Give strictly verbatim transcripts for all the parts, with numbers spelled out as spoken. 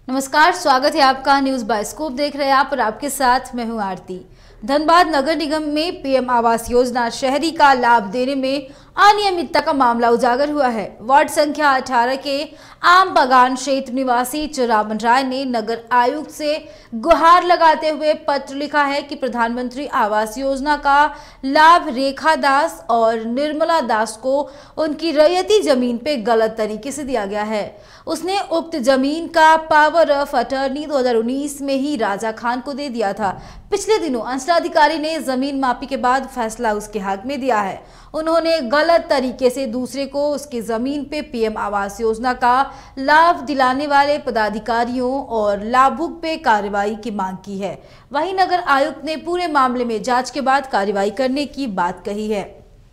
नमस्कार, स्वागत है आपका न्यूज बायोस्कोप देख रहे हैं आप और आपके साथ मैं हूं आरती। धनबाद नगर निगम में पीएम आवास योजना शहरी का लाभ देने में अनियमितता का मामला उजागर हुआ है। वार्ड संख्या अठारह के आम बागान क्षेत्र निवासी चिरामन राय ने नगर आयुक्त से गुहार लगाते हुए पत्र लिखा है कि प्रधानमंत्री आवास योजना का लाभ रेखा दास और निर्मला दास को उनकी रैयती जमीन पे गलत तरीके से दिया गया है। उसने उक्त जमीन का पावर ऑफ अटर्नी दो हज़ार उन्नीस में ही राजा खान को दे दिया था। पिछले दिनों अंचलाधिकारी ने जमीन मापी के बाद फैसला उसके हक में दिया है। उन्होंने गलत तरीके से दूसरे को उसकी जमीन पे पीएम आवास योजना का लाभ दिलाने वाले पदाधिकारियों और लाभुक पे कार्रवाई की मांग की है। वहीं नगर आयुक्त ने पूरे मामले में जांच के बाद कार्रवाई करने की बात कही है।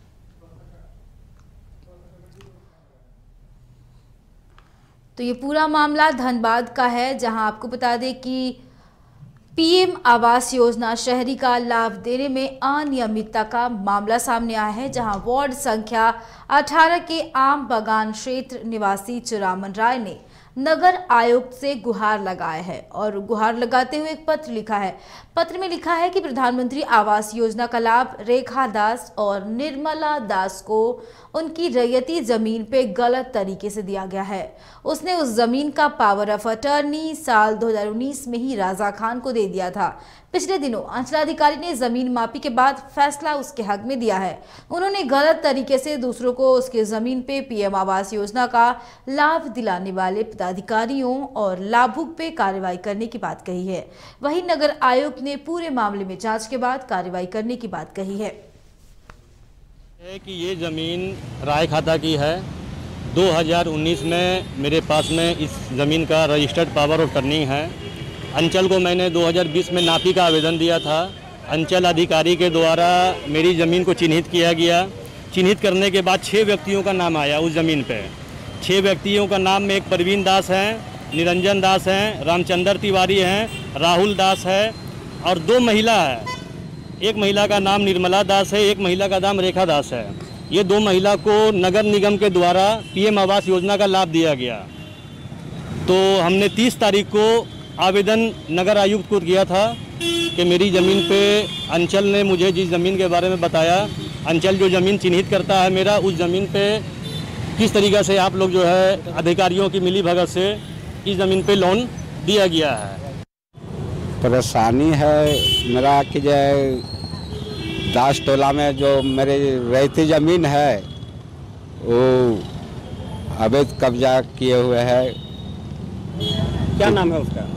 तो ये पूरा मामला धनबाद का है, जहां आपको बता दें कि पीएम आवास योजना शहरी का लाभ देने में अनियमितता का मामला सामने आया है, जहां वार्ड संख्या अठारह के आम बागान क्षेत्र निवासी चिरामन राय ने नगर आयुक्त से गुहार लगाया है और गुहार लगाते हुए एक पत्र लिखा है। पत्र में लिखा है कि प्रधानमंत्री आवास योजना का लाभ रेखा दास और निर्मला दास को उनकी रैयती जमीन पे गलत तरीके से दिया गया है। उसने उस जमीन का पावर ऑफ अटर्नी साल दो हज़ार उन्नीस में ही राजा खान को दे दिया था। पिछले दिनों अंचलाधिकारी ने जमीन मापी के बाद फैसला उसके हक में दिया है। उन्होंने गलत तरीके से दूसरों को उसके जमीन पे पीएम आवास योजना का लाभ दिलाने वाले पदाधिकारियों और लाभुक पे कार्रवाई करने की बात कही है। वहीं नगर आयुक्त ने पूरे मामले में जांच के बाद कार्रवाई करने की बात कही है है कि ये ज़मीन राय खाता की है। दो हज़ार उन्नीस में मेरे पास में इस ज़मीन का रजिस्टर्ड पावर ऑफ टर्निंग है। अंचल को मैंने दो हज़ार बीस में नापी का आवेदन दिया था। अंचल अधिकारी के द्वारा मेरी ज़मीन को चिन्हित किया गया। चिन्हित करने के बाद छः व्यक्तियों का नाम आया उस ज़मीन पे। छः व्यक्तियों का नाम में एक प्रवीण दास हैं, निरंजन दास हैं, रामचंद्र तिवारी हैं, राहुल दास है और दो महिला है। एक महिला का नाम निर्मला दास है, एक महिला का नाम रेखा दास है। ये दो महिला को नगर निगम के द्वारा पीएम आवास योजना का लाभ दिया गया। तो हमने तीस तारीख को आवेदन नगर आयुक्त को किया था कि मेरी ज़मीन पे अंचल ने मुझे जिस ज़मीन के बारे में बताया, अंचल जो ज़मीन चिन्हित करता है मेरा, उस ज़मीन पे किस तरीक़े से आप लोग जो है अधिकारियों की मिली भगत से इस ज़मीन पे लोन दिया गया है। परेशानी है मेरा कि जो दास टोला में जो मेरी रैयती ज़मीन है वो अवैध कब्जा किए हुए है। क्या नाम है उसका?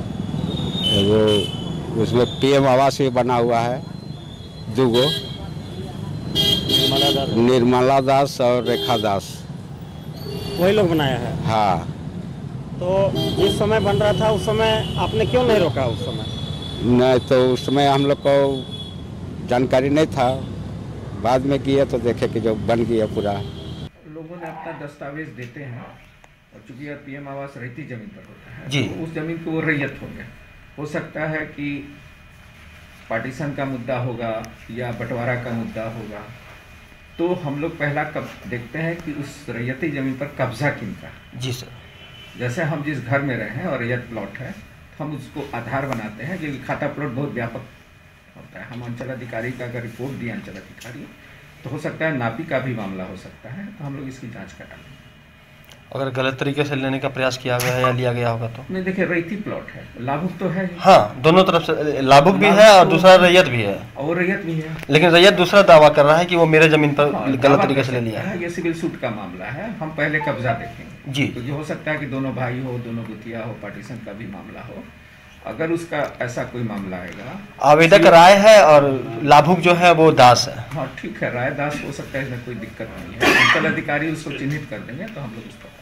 वो उसमें पीएम आवास भी बना हुआ है। दूगो निर्मला दास निर्मला दास और रेखा दास वही लोग बनाया है। हाँ, तो जिस समय बन रहा था उस समय आपने क्यों नहीं रोका? उस समय नहीं तो उस समय हम लोग को जानकारी नहीं था। बाद में किया तो देखे कि जो बन गया पूरा। लोगों ने अपना दस्तावेज देते हैं और चूंकि यह पीएम आवास रैयती जमीन पर होता है जी, तो उस जमीन को वो रैयत हो गया। हो सकता है कि पार्टीशन का मुद्दा होगा या बंटवारा का मुद्दा होगा, तो हम लोग पहला कब देखते हैं कि उस रैयती जमीन पर कब्जा किनका। जी सर। जैसे हम जिस घर में रहे हैं और रैयत प्लॉट है, हम उसको आधार बनाते हैं, क्योंकि खाता प्लॉट बहुत व्यापक होता है। हम अंचल अधिकारी का अगर रिपोर्ट दिए अंचल अधिकारी, तो हो सकता है नापी का भी मामला हो सकता है, तो हम लोग इसकी जांच करा लेंगे। अगर गलत तरीके से लेने का प्रयास किया गया है या लिया गया होगा तो नहीं, देखिए रैयती प्लॉट है, लाभुक तो है। हाँ, दोनों तरफ से लाभुक भी है और दूसरा रैयत भी है। और रैयत भी है, लेकिन रैयत दूसरा दावा कर रहा है कि वो मेरे जमीन पर हाँ, गलत तरीके से ले लिया है। ये सिविल सूट का मामला है, हम पहले कब्जा देखेंगे जी। क्योंकि हो सकता है कि दोनों भाई हो, दोनों गुतिया हो, पार्टीशन का भी मामला हो। अगर उसका ऐसा कोई मामला आएगा, आवेदक राय है और लाभुक जो है वो दास है। हाँ ठीक है, राय दास हो सकता है, इसमें कोई दिक्कत नहीं है। अंचल अधिकारी उसको चिन्हित कर देंगे तो हम लोग उस पर